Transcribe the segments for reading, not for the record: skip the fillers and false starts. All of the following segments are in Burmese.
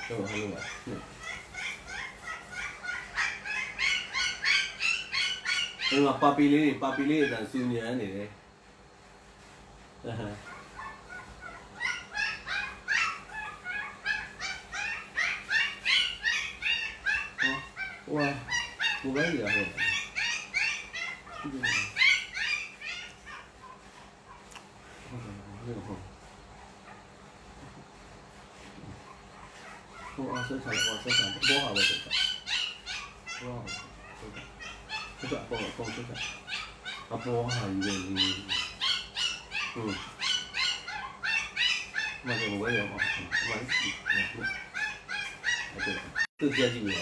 Papili dan sunya ni. Wah, bukan dia. Oh, asal salah, buah apa tu? Buah apa? Tidak, buah tidak. Apa buah ini? Macam buah yang macam tu jadi buah.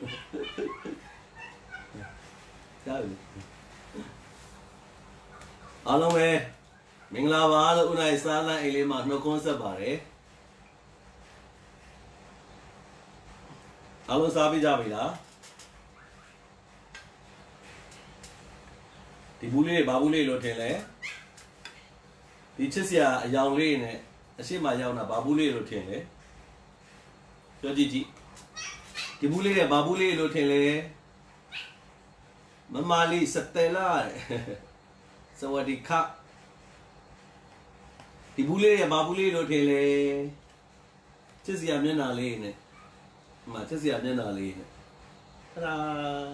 Tahu. Alam Minglawa lo unai sana ilmu no konsep bare. Alam sabi jabi lah. Dibuli babuli lo tele. Dicesia yang lain ne. Asyik macam na babuli lo tele. Jadi dibuli babuli lo tele. Memali setela. Sawadikap. Dibuli babuli lo tele. Cesia mana lain ne. Macam siapa nak leh? Ada.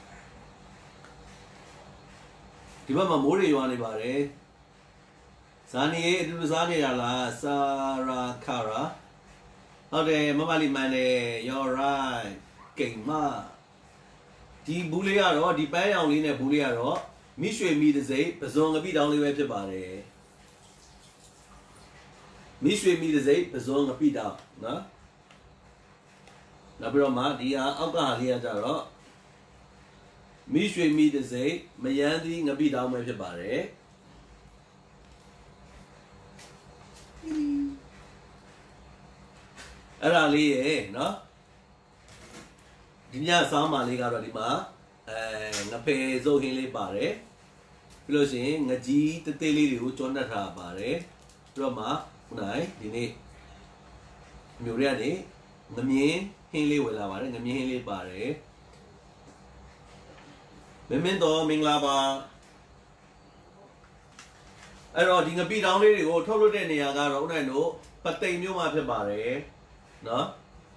Tiba mamuri yang ni bare. Sani itu sani adalah Sarakara. Ada mamali mana? You're right. Kema. Di buli aro, di bayang ni ne buli aro. Miswe mi desi, pasong api down lewe je bare. Miswe mi desi, pasong api down, na? Nabrama dia apa hari aja ro. Miswe mi desi, mayandi ngapi down lewe je bare. Ada liye, na? Dinya sama liga ro di ma. Ngape zohin le bare. Kalau sih ngaji teteli dia ucapkan dah bare. Roma, unai, ini, muria ni, ngambil hingli wala bare, ngambil hingli bare. Memento minglaba. Ayo, di ngapi down ni, oh, tholu deh ni agar unai no, pakai ni macam bare, na?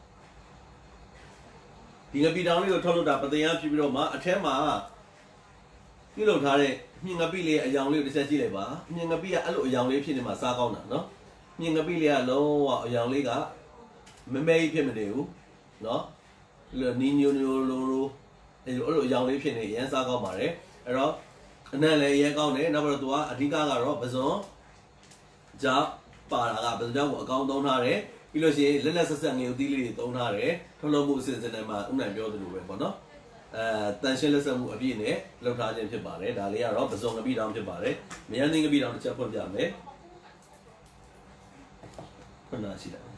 Di ngapi down ni, oh, tholu dah pakai yang cipiro ma, aceh ma. Ni lo thare, ni ngapi le yang le desa cile ba, ni ngapi ya alo yang le pin ni ma sa kau na, no? Ni ngapi le alo yang le ga, memei pin me deu, no? Le ni lo, alo yang le pin ni yang sa kau bare, ero, ane le yang kau ni, na ber tua, adika ga ro, beson, ja, para ga, beson ja, kau tahu thare, bilo sih, le sesang yang dili tahu thare, tholo mu sesen ma, unai biar tu dulu, no? Tension le semua api ni, lepas aja macam bare, dah lihat orang besar api dah macam bare, macam ni api dah macam apa macam ni, mana sih dah,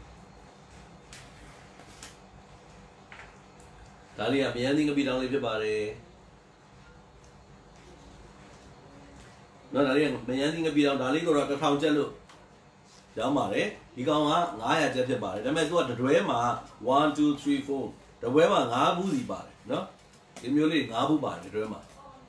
dah lihat macam ni api dah macam bare, nah dah lihat macam ni api dah lihat orang tertahu celu, jam bare, ikaw nga ngaya macam bare, tapi tu ada dua mah 1, 2, 3, 4, dua mah ngabu di bare, no? Ini mula ngabu bar di rumah.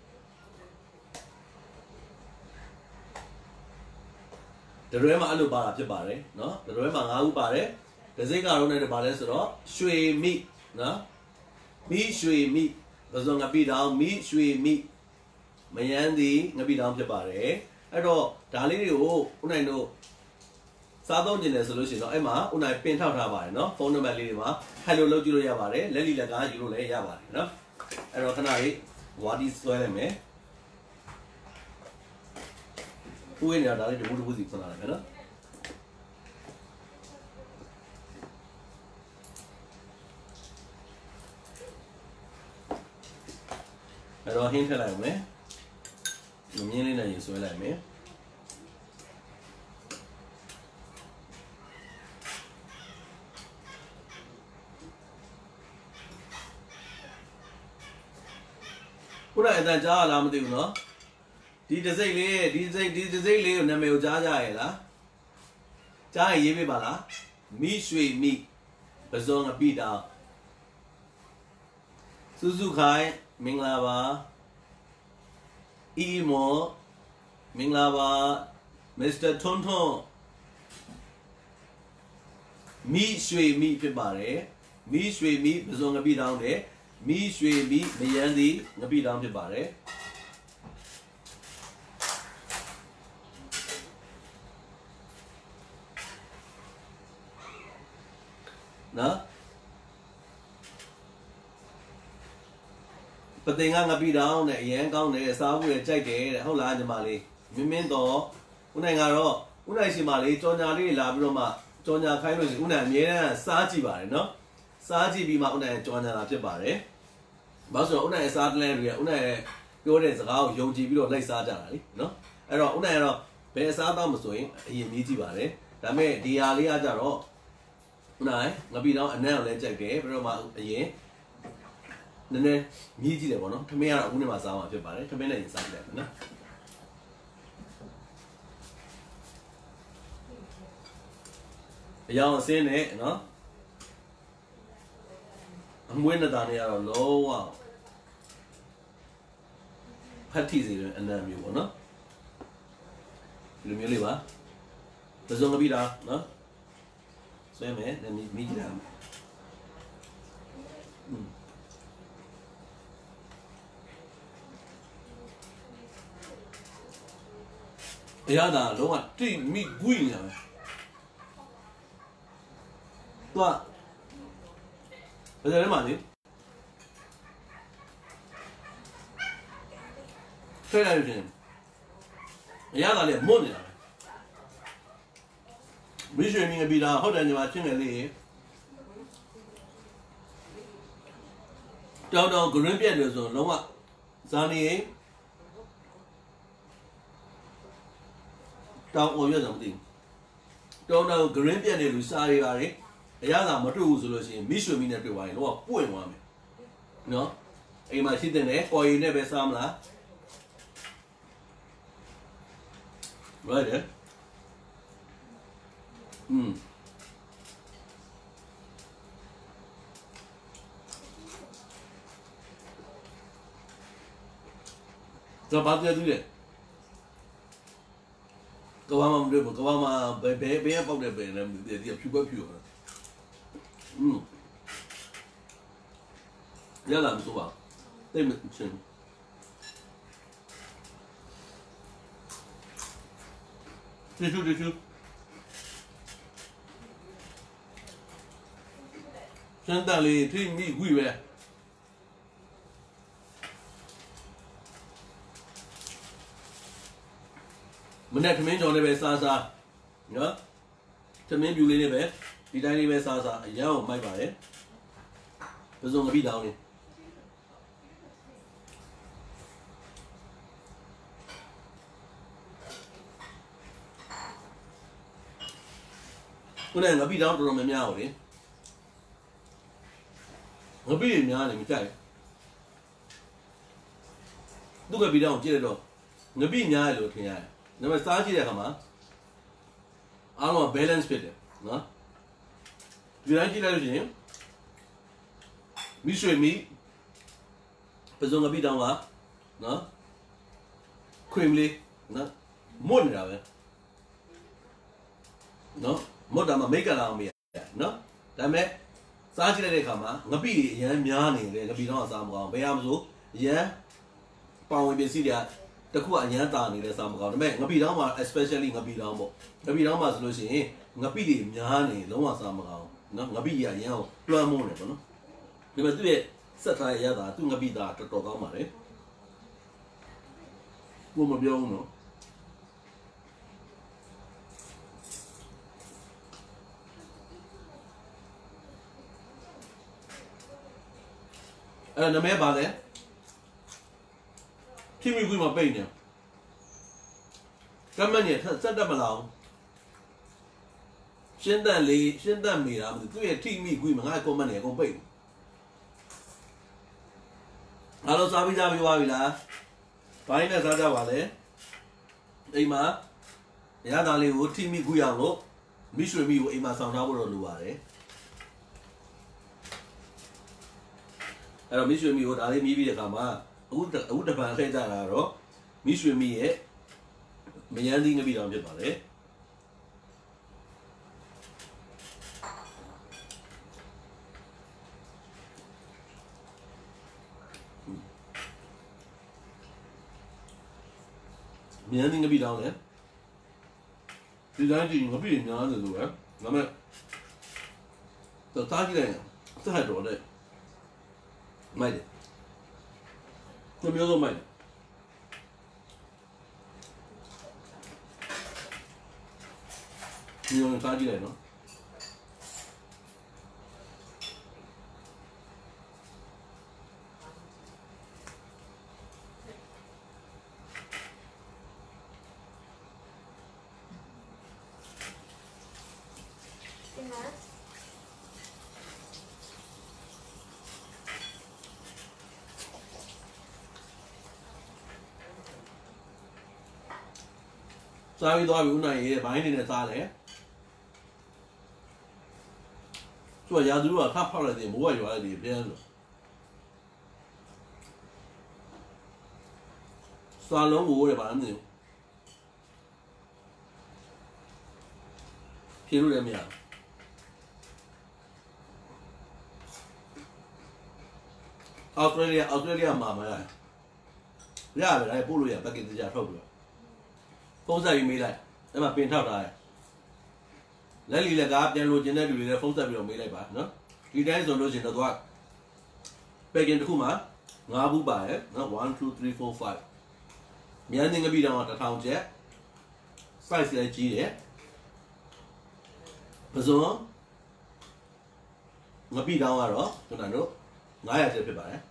Di rumah alu bar apa bar no? Di rumah ngabu bar Kasi kalau ni ada bar sero, shui mi, no? Mi shui mi, pasal ngapi daun mi shui mi, mayandi ngapi daun apa bar Aduh, dali ni unai no. Satu jenis solusi no, emang unai pentau bar no? Phone number ni mah, hello lo juru ya bar leli laga juru le ya bar no? Aduh kenari, wadi soalnya me. Kue ni ada di bulu bulu sana, kan? Aduh hint lah me. Namanya ni naya soalnya me. Pura itu aja lah mesti guna. Di desa le, nama ujar aja lah. Cai ye be bala, mi shui mi, Bazong a pita Suzukai Minglava Imo Minglava Mr. Tonton Me Shui me Pibare Me Shui me Bazong a beat down there Me Shui me Mayandi a beat down Pibare No? But they hang a bit down at Yang down there, Sabu, Jackie, whole large Mali. Mimento, Unangaro, Unashi Mali, Jonari, Labroma, Jonia Kairos, Una, Mia, Saji Bar, no? Saji be Mauna, Jonia Labare. Basso, Una, Sadland, Una, Gordon's house, Yogi, like Sajari, no? I don't Una, Pesada Musoing, he meets Bare. That may Dialia Jaro. Unai, Nabino, and now let's get Roma a year. Then meet the one, to me out Unima Sama, to buy it, to be inside them. A young saying it, no? I'm winning down here low wow. Patties and then you will know. You really what? There's only be that, no? So, man, let me meet them. Yeah, that don't want to meet Gwyn. What? Is there money? Say everything. Yeah, that is money. We should mean a bit out. How do you watch it? Don't know, Grumpian is on Loma. Sunny. Don't know something. Don't know, Grumpian is sorry. A young Matu solution, Mission mean everyone, or point one. No? You might sit in there, or you never samla. Right there. So, about the other go on, go on, baby, about the baby, and the pure. Yeah, I'm so well. They mention. Did you? Suddenly, treat me, we were. Manet means on the best Sasa. No? To me, you live it. Did I live Sasa? Yeah, my body. There's only be down it. When I be down to Romania, I'll be in the time. Look at me down, Jello. No be near looking at. Never started a hammer. I don't want balance fit. No? Did I get everything? We show me. Person a bit down, no? Creamly, no? More than that. No? More than a maker on me. No? That may. Saturday come, Nabi, Yamani, the Bidon Samgon, Bayamzo, yeah, Pound with Cilia, the Kua Yantani, the Samgon, Nabidama, especially Nabidamo. Nabidama's Lucy, Nabi, Yahani, no one Samgon, no Nabia, Yao, Plamon, no? You must do it, Sata Yada, to Nabida, to Togamare. Woman Biono. And the man by there, Timmy with my baby. Come on, set them along. Send that lady, send that me. I'm the 2 team me, I go money, I go pay. Hello, Sabida, you are fine as other valley. Emma, Yadali would team me Guyano, Mission me, Emma Sanabo Luare. အဲ့တော့မိရွှေမိကိုဒါလေးမြည်ပြီးတဲ့အခါမှာအခုတပံထည့်ကြတာတော့မိရွှေမိရဲ့မယန်းသီးငပိတောင်ဖြစ်ပါတယ်မယန်းသီးငပိတောင်လေဒီတိုင်းဒီငပိများတယ်လို့ပဲဒါမဲ့တော့တားကြည့်လိုက်ဆက်တော့လေမိုက်တယ်နှမျိုးစုံမိုက်တယ်ဒီလိုတားကြည့်လိုက်နော်စားပြီးသွားပြီဦးနိုင်ရဲ့ဘိုင်းနေနဲ့စားတယ်သူကရာသူကခါဖောက်လိုက်တယ်မိုးကရွာလိုက်တယ်ပြန်လို့စားလုံးကိုရပါမလို့ဖြေလို့လည်းမရအော်စတြေးလျမှာမလားရတယ်ဒါပို့လို့ရပက်ကင်တကြထုတ်ပြီးဖုန်းဆက်ပြီးမေးလိုက်အဲ့မှာပင်ထောက်ထားတယ်လက်လီလက်ကားပြန်လို့ကျင်တဲ့လူတွေလည်းဖုန်းဆက်ပြီးတော့မေးလိုက်ပါနော်ဒီတိုင်းဆိုလို့ရှိရင်တော့သူကပက်ကင်တစ်ခုမှာ9ဘူးပါတယ်နော်1 2 3 4 5မြန်နေငပိတောင်က1000ကျပ် size လည်းကြီးတယ်ပစုံငပိတောင်ကတော့ကျွန်တော်တို့900ကျပ်ဖြစ်ပါတယ်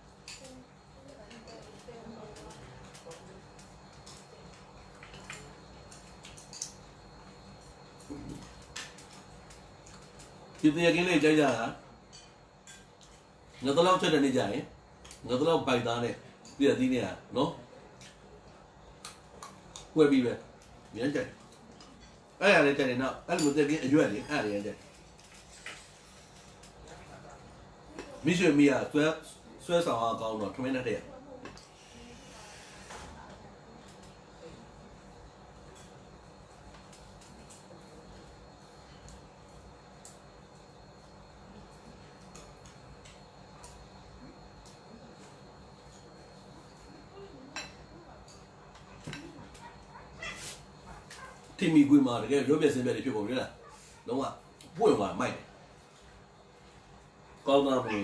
ဒီတရားကင်းလေးကြိုက်ကြတာငါတို့လောက်ချက်တဲ့နေ့ကြရင်ငါတို့လောက်ပိုက်သားနဲ့ပြည့်သီးနေရနော်ဝယ်ပြီးပဲမြန်ကြိုက်အဲ့ရလေးကြိုက်နေတော့အဲ့လိုတက်ကင်းအရွက်လေးအဲ့ရလေးကြိုက်မိရွှေမိရဆွဲဆောင်အောင်ကောင်းတော့ထမင်းနဲ့တည်းทีมีกุยมาတကယ်ရုပ်ပြစင်းပြတွေဖြစ်ပုံရလားလုံးဝပွင့်သွားမိုက်တယ်ကောင်းတာမင်း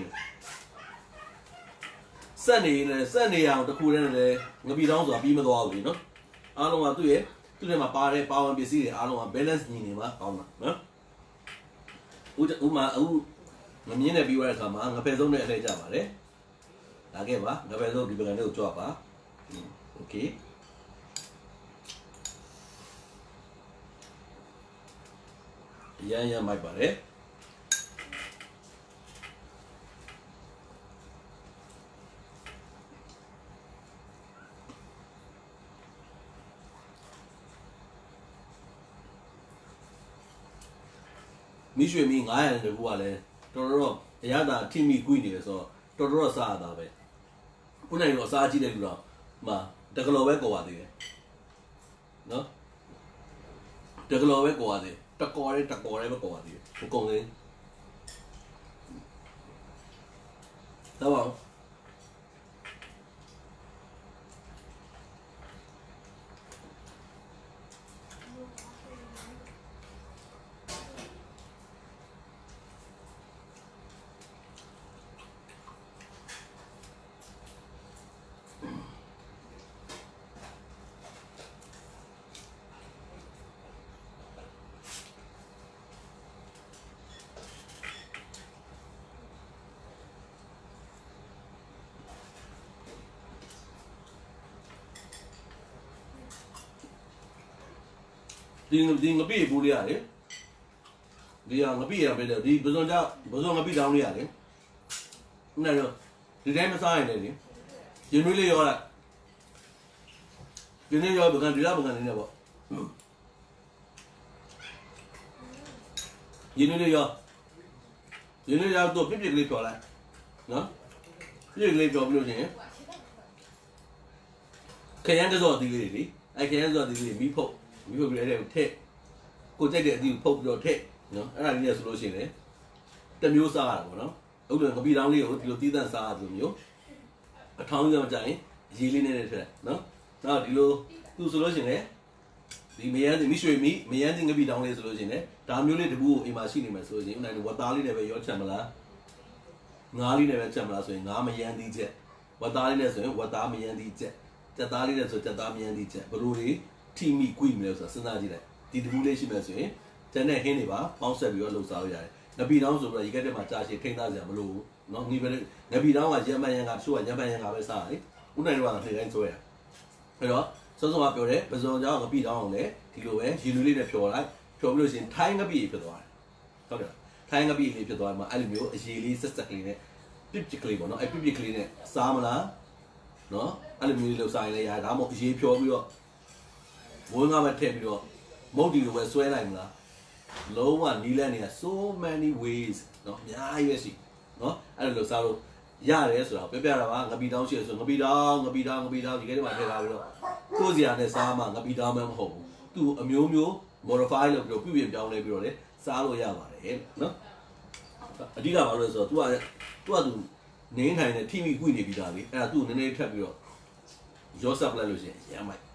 စက်နေအောင်တခုတည်းနဲ့ငပီတောင်းဆိုတာပြီးမသွားဘူးလေနော်အားလုံးကသူ့ထဲမှာပါတဲ့ပါဝင်ပစ္စည်းတွေအားလုံးက balance ညီနေမှာကောင်းတာနော်ဥမာအခုငမြင်းနဲ့ပြီးသွားတဲ့အခါမှာငပယ်ဆုံးနဲ့အလဲကြပါတယ်ဒါခဲ့ပါငပယ်ဆုံးဒီပကံလေးကိုကြွပါโอเคရမ်းမိုက်ပါတယ်မိရွှေမိ900တကူကလည်းတော်အရသာထိမိကွိနေတယ်ဆိုတော့တော်စားရတာပဲခုနိုင်တော့စားကြည့်တဲ့လူတော့တကလောပဲကော်ပါသေးတယ်နော်တကလောပဲကော်ပါသေးတကော်ရဲပဲကော်ပါသေးတယ်ဘုကုံလေးတော့ပါဒီငပိပူလေးရတယ်ဒီငပိရပဲဒီဘဇွန်ငပိတောင်းလေးရတယ်နဲ့တော့ဒီတိုင်းမစားရင်လည်းရင်နွေးလေးရောလိုက်ဒီနေ့ရောပကံဒီလားပကံနေနေပေါ့ရင်နွေးလေးရောတော့ပြစ်ကလေးထွက်လိုက်နော်ပြည့်ကလေးပြောပြီးလို့ရှိရင်ခရမ်းကြော်သီးလေးတွေအဲ့ခရမ်းကြော်သီးလေးမီးဖုတ်ပြီးအဲ့ဒါကိုထည့်ကိုကြိုက်တဲ့အသီးကိုဖုတ်ပြီးတော့ထည့်နော်အဲ့ဒါလေးနဲ့ဆိုလို့ရှိရင်လည်းတစ်မျိုးစားရတာပေါ့နော်အခုလိုငပီတောင်းလေးကိုဒီလိုတီးတန့်စားရသလိုမျိုးအထောင်းကြောင်ကြရင်ရေလေးနဲ့ထည့်နော်နောက်ဒီလိုသူဆိုလို့ရှိရင်လည်းဒီမယန်းမိရွှေမိမယန်းငပီတောင်းလေးဆိုလို့ရှိရင်လည်းဒါမျိုးလေးတပူကိုအိမ်မှာရှိနေမှာဆိုလို့ရှိရင်ဥနိုင်ဝတ်သားလေးနဲ့ပဲရောချက်မလားငါးလေးနဲ့ပဲချက်မလားဆိုရင်ငါးမယန်းသီးချက်ဝတ်သားလေးနဲ့ဆိုရင်ဝတ်သားမယန်းသီးချက်ကြက်သားလေးနဲ့ဆိုကြက်သားမယန်းသီးချက်ဘလို့တွေထိမိကွိမလဲဆိုတာစဉ်းစားကြည့်လိုက်ဒီတပူလေးရှိမယ်ဆိုရင်ကျန်တဲ့ဟင်းတွေပါပေါင်းဆက်ပြီးတော့လှုပ်စားလို့ရတယ်ငပီတောင်းဆိုတော့ရေကက်တက်မှာကြာရှည်ထိန်းသားစရာမလိုဘူးနော်ငပီတောင်းကရမ်းမှန်ရမ်းကရှိုးကရမ်းမှန်ရမ်းကပဲစားရတယ်ဥနိုင်တော့ကထိတိုင်းဆွဲရအဲ့တော့စောစောကပြောတယ်ပဇွန်ကြောင့်ငပီတောင်းအောင်လေဒီလိုပဲရေလူလေးနဲ့ဖြော်လိုက်ဖြော်ပြီးလို့ရှိရင်ထိုင်းငပီဖြစ်သွားတယ်ဟုတ်တယ်ထိုင်းငပီလေးဖြစ်သွားမှအဲ့လိုမျိုးအရေလေးဆက်ဆက်ကလေးနဲ့ပြစ်ပြစ်ကလေးပေါ့နော်အဲ့ပြစ်ပြစ်ကလေးနဲ့စားမလားနော်အဲ့လိုမျိုးလေးလှုပ်စားရင်လည်းရတယ်ဒါမှမဟုတ်အရေဖြော်ပြီးတော့ဝင်းကားပဲထည့်ပြီးတော့မုတ်တီလိုပဲဆွဲလိုက်မလားလုံးဝနီးလန်းနေတာ so many ways เนาะအများကြီးပဲရှိเนาะအဲ့လိုစားလို့ရတယ်ဆိုတာပြပြတာပါငပီတောင်းရှိရဆိုငပီတောင်းဒီကနေ့မှထည့်ထားပြီးတော့ကိုယ်စီရနဲ့စားမှငပီတောင်းမှမဟုတ်ဘူးသူအမျိုးမျိုး modify လုပ်ပြီးတော့ပြုပြင်ပြောင်းလဲပြီးတော့လေစားလို့ရပါတယ်เนาะအဓိကဘာလို့လဲဆိုတော့ तू နင်းထိုင်နေထိမိကွိနေပြီးသားလေအဲ့ဒါသူ့နည်းနည်းထပ်ပြီးတော့ရော့ဆပ်လိုက်လို့ရှိရင်ရမ်းမိုက်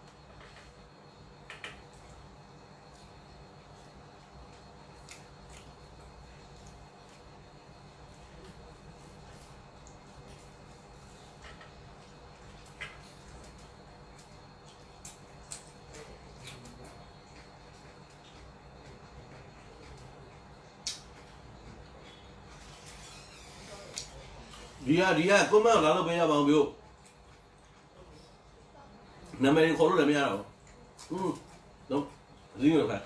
ဒီကကွန်မန့်လာလို့ပေးရပါအောင်ပြောနာမည်ခေါ်လို့လည်းမရတော့ဘူးတော့ဒီလိုခိုင်း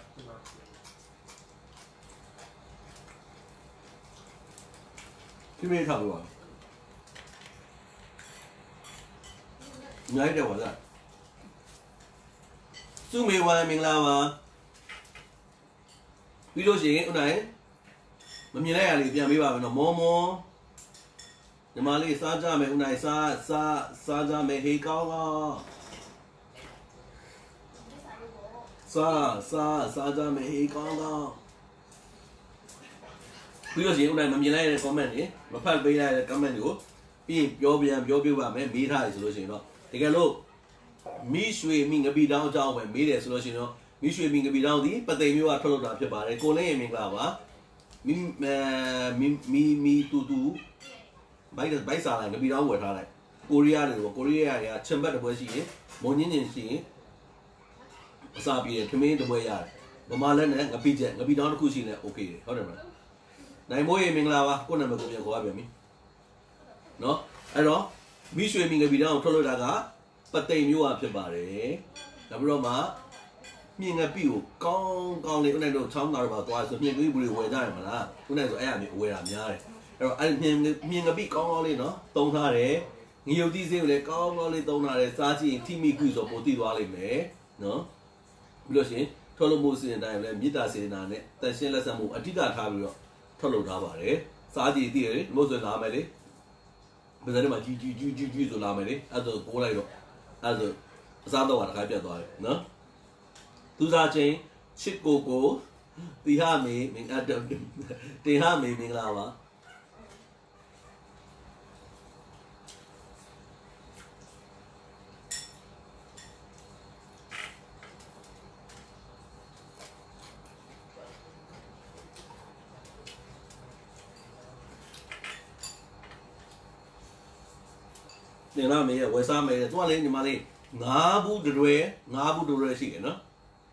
ဒီမေးထားလို့ပါနိုင်တယ်ဝါလားသူ့မေဝါမင်္ဂလာပါပြီးလို့ရှိရင်ဥနိုင်မမြင်လိုက်ရလေပြန်ပေးပါမယ်နော်မောညီမလေးစားကြမယ်ဦးနိုင်စားကြမယ်ဟေးကောင်းစားကြမယ်ဟေးကောင်းပြီးတော့ရှင်ဦးနိုင်မမြင်လိုက်တဲ့ comment တွေမဖတ်ပေးလိုက်တဲ့ comment တွေကိုပြီးရင်ပြောပြပါမယ်မေးထားတယ်ဆိုလို့ရှိရင်တော့တကယ်လို့မိရွှေမိငပီတောင်းအကြောင်းပဲမေးတယ်ဆိုလို့ရှိရင်တော့မိရွှေမိငပီတောင်းဒီပသိမ်မျိုးကထုတ်လုပ်တာဖြစ်ပါတယ်ကိုလည်းမင်္ဂလာပါမိတူဘိုက်စားလိုက်ငပီတောင်းဝယ်ထားလိုက်ကိုရီးယားတွေကချင်ဘတ်တပွဲရှိရင်မုံညင်းရှိရင်အစာပြေတယ်ခမင်းတပွဲရတယ်ဗမာလက်နဲ့ငပီတောင်းတစ်ခုရှိနေโอเคတယ်ဟုတ်တယ်မလားနိုင်မိုးရေမင်္ဂလာပါကိုယ့်နာမည်ကိုပြန်ခေါ်ရပြန်ပြီနော်အဲ့တော့မိရွှေမိငပီတောင်းကိုထုတ်လို့တာကပသိမ်မျိုးကဖြစ်ပါတယ်နောက်ပြီးတော့မှမြင်ငပီကိုကောင်းလေးဦးနိုင်တို့ချောင်းသားတွေပါသွားဆိုမြင်ကြီးဘူးတွေဝယ်ကြရမလားဦးနိုင်ဆိုအဲ့အမျိုးဝယ်တာများတယ်အဲ့တော့အဲ့မြင်ငပိကောင်းလေးနော်တုံးထားတယ်ငရုတ်သီးစိမ်းကိုလည်းကောင်းလေးတုံးထားတယ်စားကြည့်ရင်ထိမိကွဆိုပိုသိသွားလိမ့်မယ်နော်ပြီးလို့ရှိရင်ထုတ်လို့မှုစီရင်တိုင်းလည်းမေတ္တာစေတနာနဲ့တန်ရှင်းလက်ဆံမှုအဓိကထားပြီးတော့ထုတ်လုပ်ထားပါတယ်စားကြည့်သိရတယ်မို့ဆိုလာမယ်လေဘယ်စနေမှာကြီးဆိုလာမယ်လေအဲ့ဒါကိုလိုက်တော့အဲ့ဒါအစားတော့တခါပြတ်သွားတယ်နော်သူစားချင်းချစ်ကိုတီဟာမေမင်္ဂလာတင်ဟာမေမင်္ဂလာပါနေလာမေဝယ်စားမေသူကလည်းညီမလေးငါးဘူးတွေရှိတယ်နော်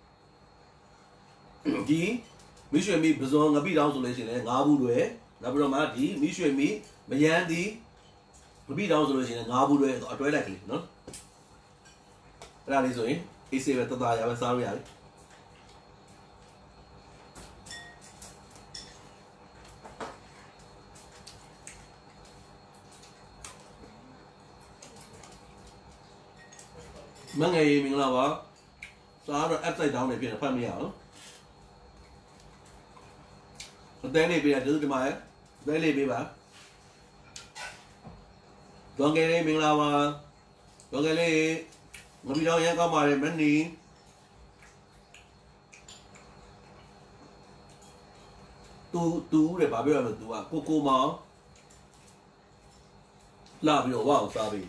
ဒီမိရွှေမိပဇွန်ငပိတောင်းဆိုလို့ရှိရင်လည်းငါးဘူးတွေနောက်ပြီးတော့မှဒီမိရွှေမိမယန်းဒီငပိတောင်းဆိုလို့ရှိရင်ငါးဘူးတွေအတွဲလိုက်ကလေးနော်အဲ့ဒါလေးဆိုရင်အေးစေးပဲတသားရပဲစားလို့ရတယ်မငယ်မင်္ဂလာပါစားတော့ upside down နေဖြစ်နေဖတ်မရအောင်အသေးလေးပေးရကျေးဇူးတင်ပါတယ်အသေးလေးပေးပါ Tuan kele minglawa. Tuan kele ngabi daw yan kamare mani. Tu để bà biết là tu à cô mà la bị wow sao bị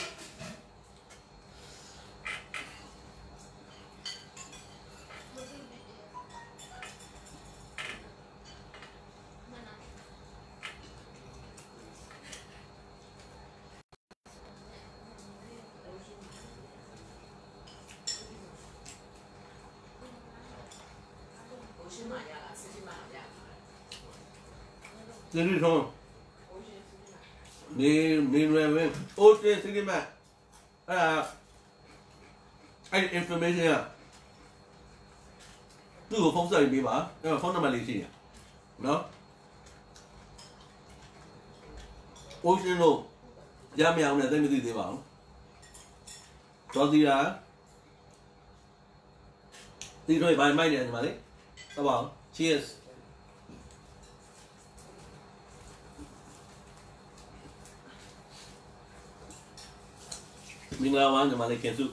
thế đi thôi đi về ô thế cái mà anh information à từ của phong dày bị bả nhưng mà phong nằm là gì đó ôi xin lỗi giá mèo này tên cái gì bảo cho gì á đi thôi bài may này mà đấy tao bảo cheers mình lao ăn mà lại kén su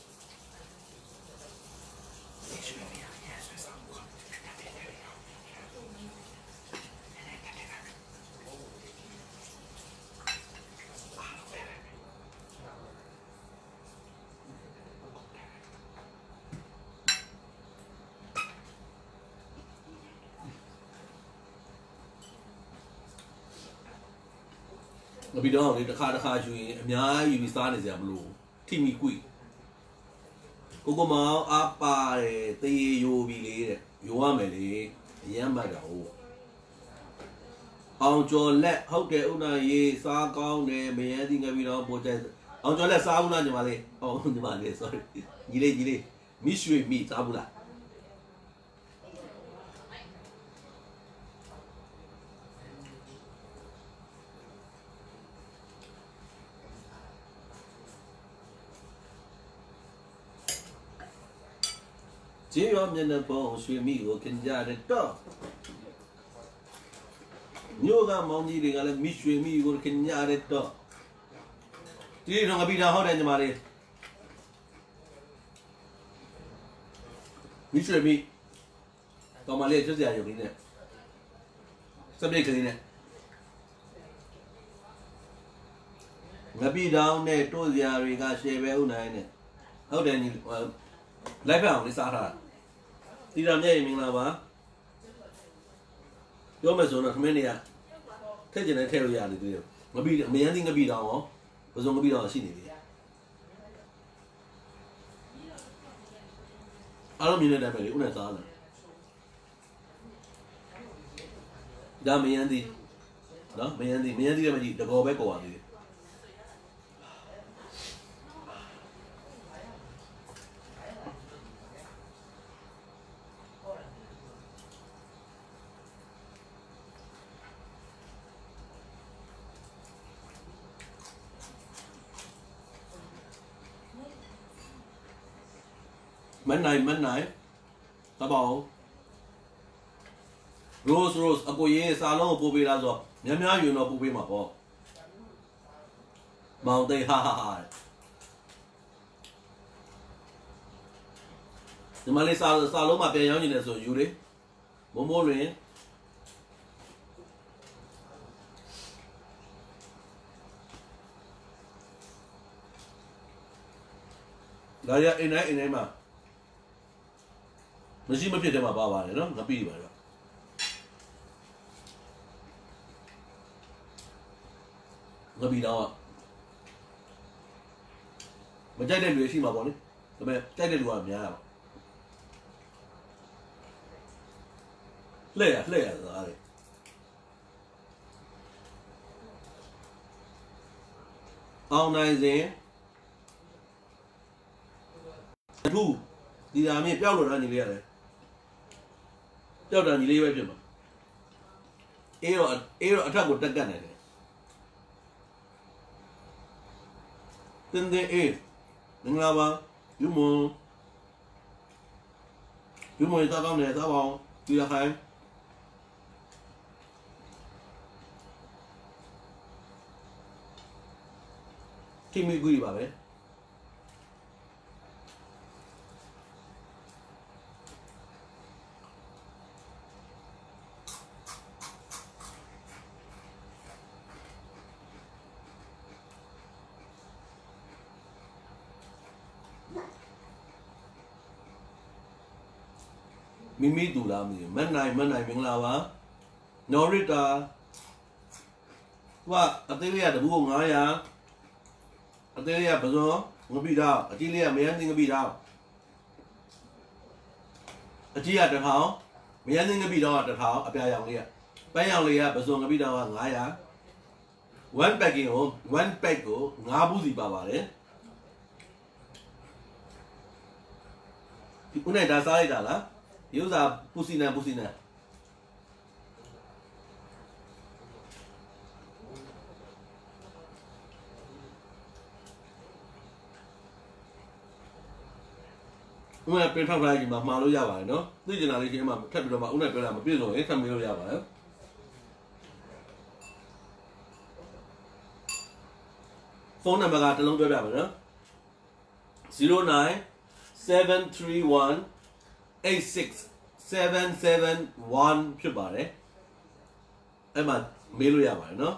Ngập đi đâu thì đã khai chui nhá gì sao này giờ mà lù thì mi quỷ cô máu áp ba để tây yo bị lì yo à mày lì yếm mà đâu ông cho lẹ hậu cái ông này sa con này mẹ thì ngập đi đâu bố chạy ông cho lẹ sa ông này mà lì ông nhưng mà lì sorry gì lì mi suy mi sa bula chỉ có nhân là phong suy mi của kinh gia đấy đó nhiều cái món gì thì gọi là mi suy mi của kinh gia đấy đó chỉ trong cái bị đau đấy nhưng mà đi mi suy mi còn mà lên chút gì nhiều cái này sắp đây cái này cái bị đau này tôi giờ rồi cái xe béo này này hậu đấy như lấy vào đi xa ra đi làm gì mình làm á do mà số nào không biết nè thế chỉ này theo giờ thì được nó bị mình ăn thì nó bị đau không bây giờ nó bị đau xin đi alo mình này phải uống này sao này ra mình ăn đi đó mình ăn đi là gì được có bé cổ à gì mến này tao bảo Rose à cô ye salon bố bê ra rồi nhá yêu nó bố bê mà bỏ màu tây ha nhưng mà lấy salon mà bây giờ như này rồi yêu đấy bố rồi đây là in này mà nó chỉ mới biết mà bảo này nó bị vậy nó bị đâu à mà chạy đến lưới xí mà bọn ấy tụi mày chạy đến lưới làm nhà à lệ à rồi đấy ông này gì thu đi làm gì béo rồi ra như vậy béo ra như vậy phải không ê rồi thằng của tất cả này tên thế ê đừng làm à chú mua sao con này sao bao đi ra hay Timmy Gui Babe. Mimi Dula, Manai Minglava, Norita. What a day at the boom, I a day at Bazo, will be down, a Gilia may ending a beat out. A G at the house, may ending a beat out at the house, a Bayangia. Bayangia, Bazon a beat out, Naya. One packing home, one pecko, Nabuzi Bavare. Una da Saidala, use a Pusina Pusina. Una pentra like Malo Yava, no? The generally came up, Captain of Una Pella, Pino, and Camilo Yava. Phone number got along the Yava, 09-731-86771 Shibare. Emma Milo Yava, no?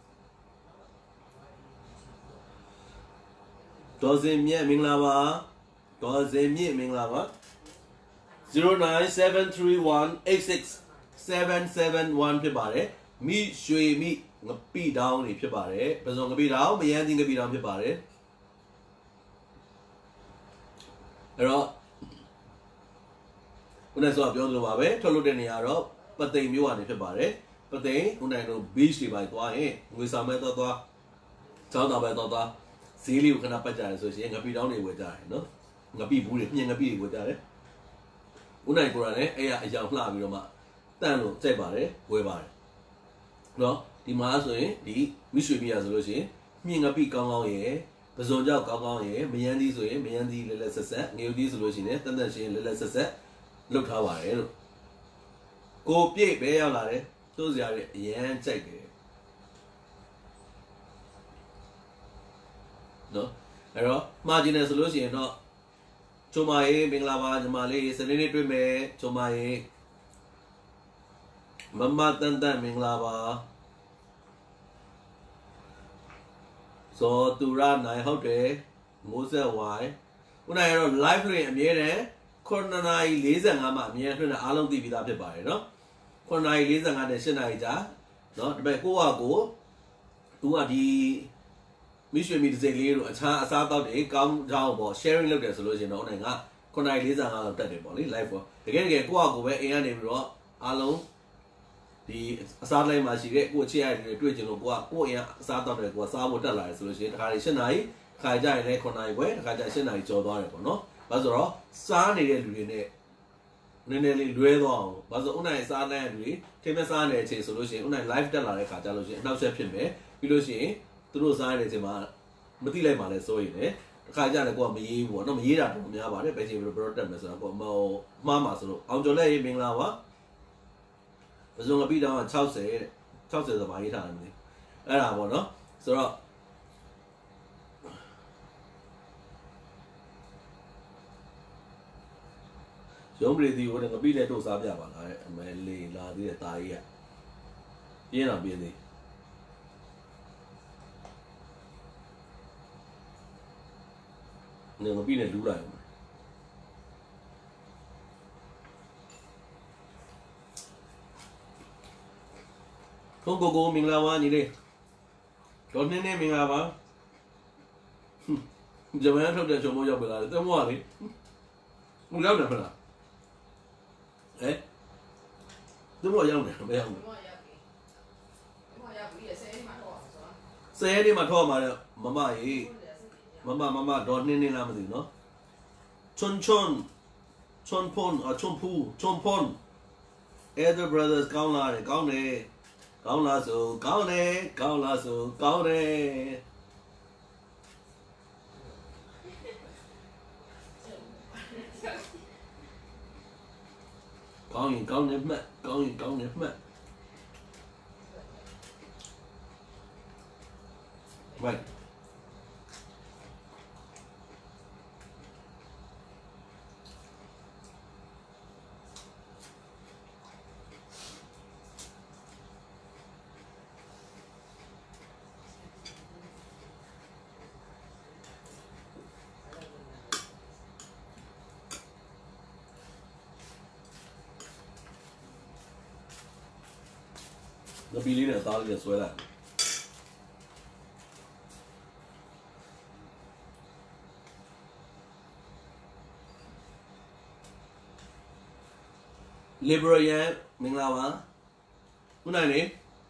Dozen Mia Minglava. 09-731-86771 ဖြစ်ပါတယ်မိရွှေမိငပိတောင်းတွေဖြစ်ပါတယ်ပစုံငပိတောင်းမယန်းသိငပိတောင်းဖြစ်ပါတယ်အဲ့တော့ခုနကပြောသလိုပါပဲထုတ်လုပ်တဲ့နေရာတော့ပသိမ်မျိုးကနေဖြစ်ပါတယ်ပသိမ်ခုနကတို့ beach တွေပါသွားရင်ငွေစာမဲသွားချောင်းတော်ပဲသွားဈေးလေးကိုခဏပတ်ကြတယ်ဆိုရှင်ငပိတောင်းတွေဝယ်ကြတယ်နော်ငပိဘူးတွေမြင်ငပိတွေကိုကြားတယ်။ဦးနိုင်ကိုရလည်းအဲ့ရအယောင်လှပြီးတော့မှတန့်လို့ကြိုက်ပါတယ်ဝယ်ပါတယ်။နော်ဒီမှာဆိုရင်ဒီမိရွှေမိရဆိုလို့ရှိရင်မြင်ငပိကောင်းကောင်းရယ်ပဇွန်ကြောက်ကောင်းကောင်းရယ်မယန်းသီးဆိုရင်မယန်းသီးလဲဆက်ဆက်ငယ်ဦးသီးဆိုလို့ရှိရင်တန်ရှင်းလဲဆက်ဆက်လုပ်ထားပါတယ်လို့ကိုပြည့်ပဲရောက်လာတယ်တိုးစရာတွေအရန်ကြိုက်တယ်နော်အဲ့တော့မှားကျင်တယ်ဆိုလို့ရှိရင်တော့ချိုမာရေးမင်္ဂလာပါညီမလေးစနေနေ့တွေ့မယ်ချိုမာရေးမမတန်တန်မင်္ဂလာပါဇောတူရနိုင်ဟုတ်တယ်မိုးဆက်ဝိုင်းခုနကတော့ live လွှင့်အမြဲတမ်း9:45မှာအမြဲလွှင့်တာအားလုံးသိပြီးသားဖြစ်ပါတယ်နော်9:45နဲ့10:00နာရီကြာနော်ဒါပေမဲ့ကိုကသူကဒီမိရွှေမိတစ်စိတ်လေးတို့အခြားအစားအသောက်တွေကောင်းကြောင်းပေါ့ sharing လုပ်တယ်ဆိုလို့ရှိရင်တော့နိုင်က9:45လောက်တက်တယ်ပေါ့လေ live ပေါ့တကယ်ကိုကပဲအိမ်ကနေပြီးတော့အားလုံးဒီအစားလိုက်မှာရှိတဲ့ကိုချစ်ရတွေတွေ့ကြလို့ကိုအိမ်အစားအသောက်တွေကိုစားဖို့တက်လာတယ်ဆိုလို့ရှိရင်တခါလေ7:00နာရီခါကြရင်လည်း9:00ခွဲတခါကျ7:00နာရီကျော်သွားတယ်ပေါ့နော်ဘာလို့ဆိုတော့စားနေတဲ့လူတွေနဲ့နည်းနည်းလေးလွဲသွားအောင်ဘာလို့ဦးနိုင်စားတဲ့လူတွေထိမစားနေတဲ့အချိန်ဆိုလို့ရှိရင်ဦးနိုင် live တက်လာတဲ့ခါကြလို့ရှိရင်အနှောက်အယှက်ဖြစ်မယ်ပြီးလို့ရှိရင်သူတို့စားနေတဲ့အချိန်မှာမသိလိုက်ပါလဲစိုးရင်လည်းတစ်ခါကြတယ်ကိုကမရေးဘူးပေါ့နော်မရေးတာတော့များပါတယ်ဘယ်ချိန်ဘယ်လိုတက်မယ်ဆိုတော့ကိုမှားမှာဆိုလို့အောင်ကျော်လက်ရေးမင်္ဂလာပါပစုံကပြီးတော့60တဲ့60ဆိုပါရေးထားတယ်မသိအဲ့ဒါပေါ့နော်ဆိုတော့ရုံးပြည်ဒီကိုလည်းငပိနဲ့တို့စားပြပါလားတဲ့အမဲလေးလာသေးတဲ့တာကြီးကပြင်းတော့ပြင်းသေးငပိနဲ့လူးလိုက်အောင်ကိုမင်္ဂလာပါညီလေးတော်နေနေမင်္ဂလာပါဂျမန်ထုတ်တဲ့ချုံမိုးရောက်လာတယ်တက်မောကလေမရောက်တယ်ဖလားဟဲ့တက်မောရောက်တယ်မရောက်ဘူးဆယ်နေမှာထောက်မှာလေမမကြီးမမဒေါ်နေလားမသိနော်ချွန်ဖွန်ချွန်ဖွန် Elder Brothers ကောင်းလာတယ်ကောင်းတယ်ကောင်းလားဆိုကောင်းတယ်ကောင်းလားဆိုကောင်းတယ်ကောင်းရင်ကောင်းတယ်မှတ်ကောင်းရင်ကောင်းတယ်မှတ်Right The billionaire thought as well. Liberal Minglawa. Unani.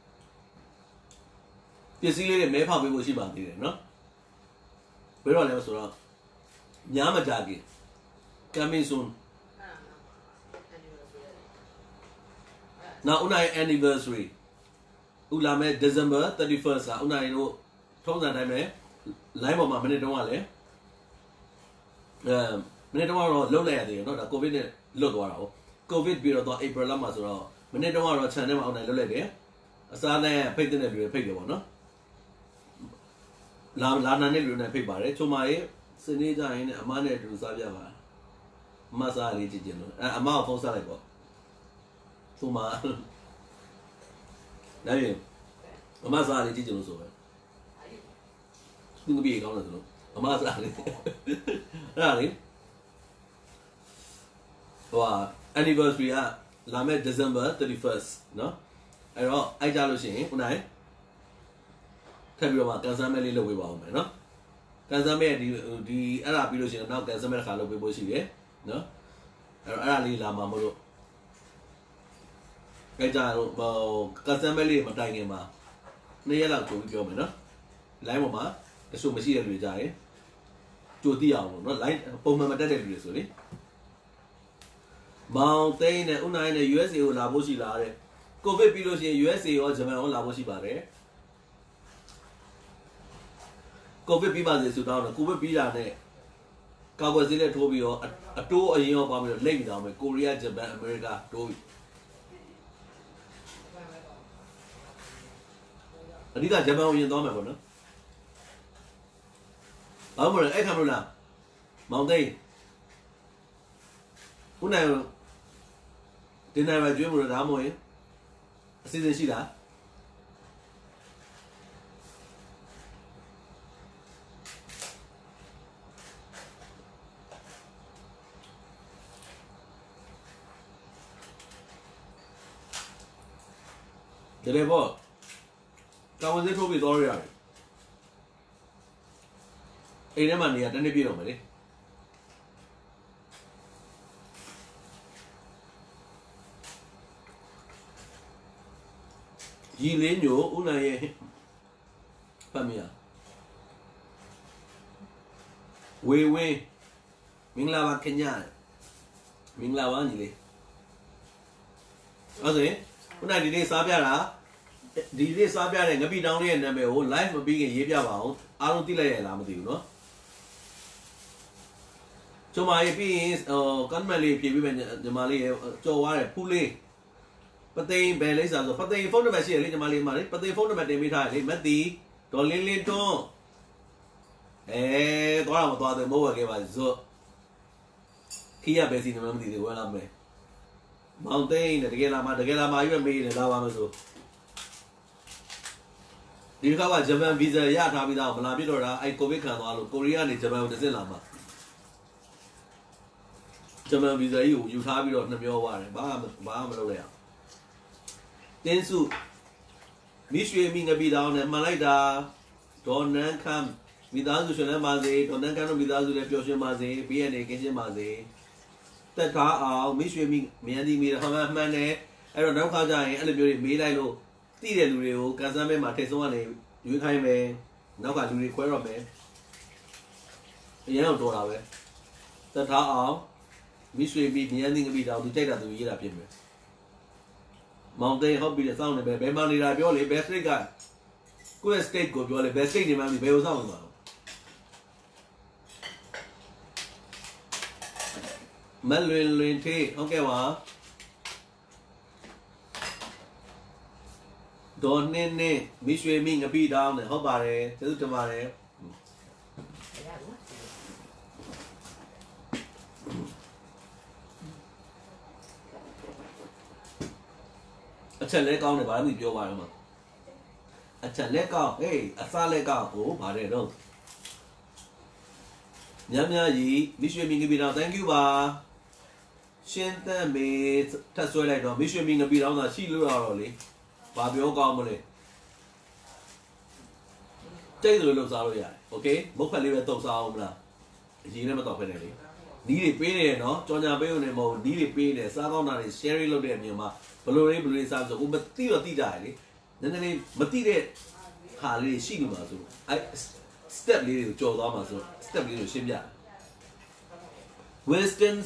You see, the map of Wibushima, no? We don't have so. Yamajagi. Coming soon. Now, Unai anniversary. Ulame December 31st. Unai no. Thousand time. Lime of my minute one. Minute one low layer, not a COVID low. COVID period of April Lamas or minute one or channel on a lady. A sana paid in a pig one, no? Lana never in a paper. To my Senita in a money to Saviava. Massa Litigino. A mouth for Salibo. To my. Now you. A Massa Litigino so. Will be a Massa. Really? Wow. Anniversary Lame December 31st, no? I tell you, when I tell you about Kazameli Lowy, no? Kazame, the Arab illusion now Kazamel Halo Bibosi, no? Arali Lama Molo. I tell you, Kazameli Matangema. Nayala to be no? Limoma, a so machine retire. To the hour, not like Poma Matadel, Mountain and Una USA or Labosi Lare. COVID Pilos in USA or Japan or Labosi Bare. COVID people is to down a COVID Pilane. Kawazilla Tobio, a 2 a year of laying down with Korea, Japan, America, Toby. I did that Japan in Domino. I'm going to Ekamuna Mountain. Una didn't have a dream with Amoy. Season Shida. The level. That was the trouble with Orion. A money at any bill, money. Gilenio, una Pamia. We, Minglava Kenya. Minglavanile. Okay, una di Sabiara, di Sabiara and Gabi down here and the whole life of being a Yabia, I don't think I am with you, no? So my piece, Kanmali, the Mali, Joe Pule. But they barely said, but they found the machine, little Mali, but they found the Matimita, Mati, Dolin to go out the Moa gave us so. Kia Bessie, the Mammy, the well of me. Mountain, the Gela, my made and Lavazo. You have a German visa, Yata without Malabidora, I Kovikan, Korean, German, the Zelama. German visa, you have it on the Mio, Bam, Then so, Michu mean a bit down and Malida, don't come without the Maze, don't come without the Joshua Maze, be an occasion Maze. That car, Michu me, me, Hammer Mane, I don't know how I and the beauty made I know. Tidia Lurio, Kazame Matesone, you time me, now I do require of me. You don't know that car, Michu be meanding a bit out to take that to eat up him. Mountain hobby the sound of a money like your best guy. Good state go to the best state in my bells on. Melvin tea, okay, wa. Don't name, Miss Weming a bee down and hobare, tell to my. A chalet on the body, your wild. A chalet out, hey, a salad out, oh, I don't. Yamia ye, Miss Weming a bee down, thank you, ba. Shinta made Tassola, Miss Weming a bee down, she blew already. ဘာပြောကောင်းမလဲကျိတ်လို့စားလို့ရတယ်โอเคမုတ်ဖက်လေးပဲတုတ်စားအောင်မလားအရင်လည်းမတော့ဖက်နဲ့လေနီးတွေပေးနေတယ်နော်ကြော်ညာပေးုံနဲ့မဟုတ်နီးတွေပေးနေစားကောင်းတာတွေ share လုပ်တဲ့အပြင်မှာဘလိုလေးစားဆိုကိုမသိတော့သိကြရလေနည်းနည်းလေးမသိတဲ့ဟာလေးရှိနေမှာဆိုအဲ step လေးတွေကိုကြော်သွားမှာဆို step လေးကိုရှင်းပြ Winston's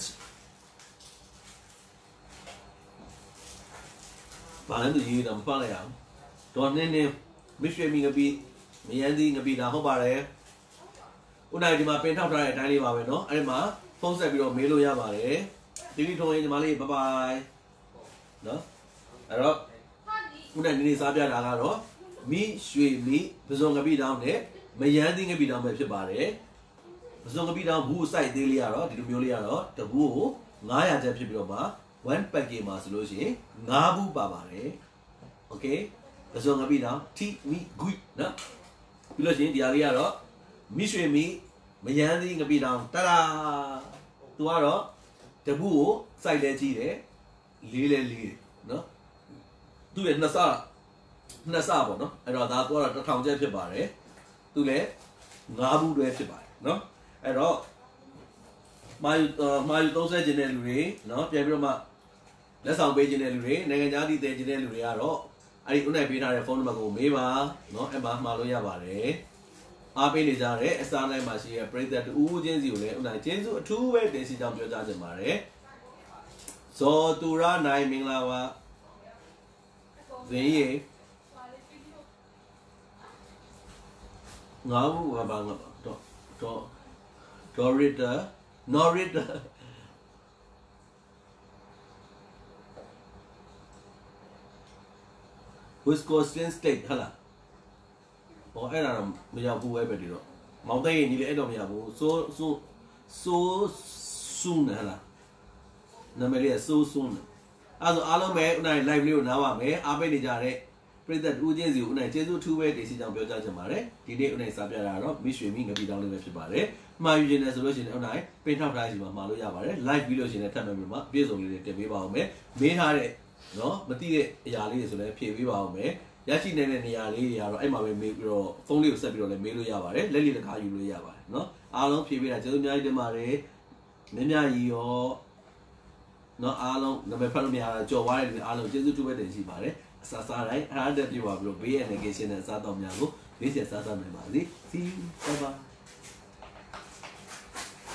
ဘာလဲသူရေးတာမဖတ်လိုက်အောင်တော့နည်းနည်းမရွှေမီငပီမယန်းစီငပီဒါဟုတ်ပါတယ်ဦးနိုင်ဒီမှာပင်ထောက်ထားတဲ့အတိုင်းလေးပါပဲเนาะအဲ့ဒီမှာဖုန်းဆက်ပြီးတော့မေးလို့ရပါတယ်ဒီဗီထုံးရင်ဒီမှာလေးဘိုင်ဘိုင်เนาะအဲ့တော့ဦးနိုင်ဒီနေ့စားပြတာကတော့မိရွှေမီပဇွန်ငပီတောင်းနဲ့မယန်းစီငပီတောင်းပဲဖြစ်ပါတယ်ပဇွန်ငပီတောင်းဘူးစိုက်သေးလေးကတော့ဒီလိုမျိုးလေးကတော့တဘူးကို900ကျပ်ဖြစ်ပြီးတော့မှ1 package မှာဆိုလို့ရှိရင်5ဘူးပါပါတယ်โอเคပဇွန်ငပီတောင်းတီမီဂွိနော်ပြီးလို့ရှိရင်ဒီဟာလေးကတော့မိရွှေမီမယန်းစီငပီတောင်းတရာသူကတော့တဘူးကိုစိုက်လဲကြည့်တယ်လေးလဲလေးနော်သူ့ရဲ့နှစ်ဆပေါ့နော်အဲ့တော့ဒါသူကတော့1000ကျပ်ဖြစ်ပါတယ်သူလည်း5ဘူးတွဲဖြစ်ပါတယ်နော်အဲ့တော့မာယူ30ကျင်တဲ့လူတွေနော်ပြန်ပြီးတော့မှလက်ဆောင်ပေးခြင်းတဲ့လူတွေနိုင်ငံခြားတည်တည်ခြင်းတဲ့လူတွေကတော့အဲ့ဒီဥနိုင်ပေးထားတဲ့ဖုန်းနံပါတ်ကိုမေးပါနော်အဲ့မှာမှာလို့ရပါတယ်အားပေးနေကြတဲ့အစားလိုက်မှာရှိတဲ့ပရိသတ်တူဦးချင်းစီကိုလည်းဥနိုင်ကျေးဇူးအထူးပဲတင်စီကြောင်းပြောကြားချင်ပါတယ်ဇော်သူရနိုင်မင်္ဂလာပါဇင်းရေငါဘူးဘာငါတော့ရစ်တာနော်ရစ်တာWisconsin State ဟလားဟောအဲ့ဒါတော့မရောက်ဘူးပဲဒီတော့မောင်သိန်းညီလေးအဲ့တော့မရောက်ဘူးဆိုဟလားနာမည်လေးဆိုအဲ့ဆိုအားလုံးပဲဥနိုင် live လေးကိုနားပါမယ်အားပေးနေကြတဲ့ပရိသတ်ဦးချင်းစီကိုဥနိုင်ကျေးဇူးထူးပဲတင်စီကြောင်းပြောကြားချင်ပါတယ်ဒီနေ့ဥနိုင်စာပြတာတော့မိရွှေမိငပီတောင်းလေးပဲဖြစ်ပါတယ်မှာယူခြင်းနဲ့ဆိုလို့ရှိရင်ဥနိုင်ပင်ထောက်ထားစီမှာမှာလို့ရပါတယ် live ပြီးလို့ရှိရင်ထပ်မှပြီးမှအပြည့်စုံလေးတွေတင်ပေးပါအောင်မယ်မေးထားတဲ့နော်မသိတဲ့အရာလေးတွေဆိုလည်းဖြည့်ပေးပါအောင်မယ်ရရှိနေတဲ့နေရာလေးတွေကတော့အဲ့မှာပဲမေးပြီးတော့ဖုန်းလေးကိုဆက်ပြီးတော့လည်းမေးလို့ရပါတယ်လက်လေးတကားယူလို့ရပါတယ်နော်အားလုံးဖြည့်ပေးတာကျေးဇူးအများကြီးတင်ပါတယ်မြတ်မြတ်ကြီးရောနော်အားလုံးနာမည်ဖတ်လို့မရတာကြော်သွားတဲ့လူအားလုံးကျေးဇူးတူပဲတင်ရှိပါတယ်အစားစားတိုင်းအားတက်ပြပါပြီးတော့ဘေးရန်နေကေရှင်းနဲ့အစားတော့များကိုဘေးဆက်စားနိုင်ပါစေ See you bye bye